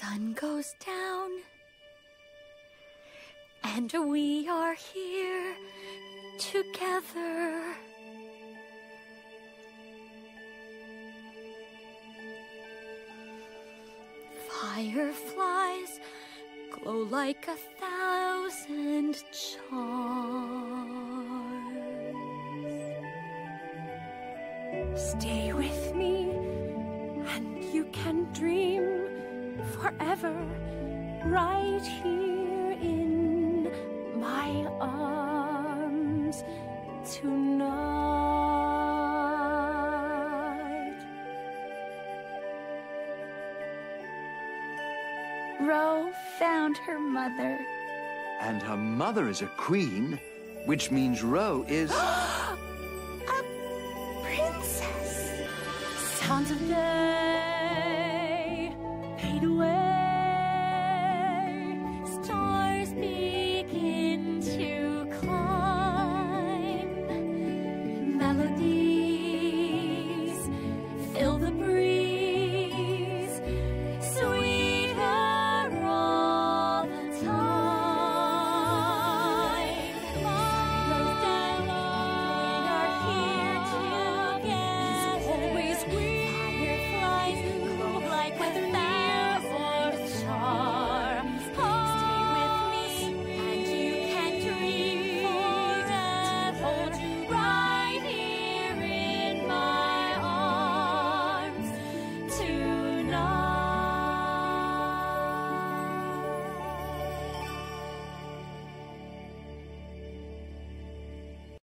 sun goes down, and we are here together. Fireflies glow like 1,000 charms. Stay with me, and you can dream forever right here in my arms tonight. Ro found her mother. And her mother is a queen, which means Ro is... A princess. Sounds of death.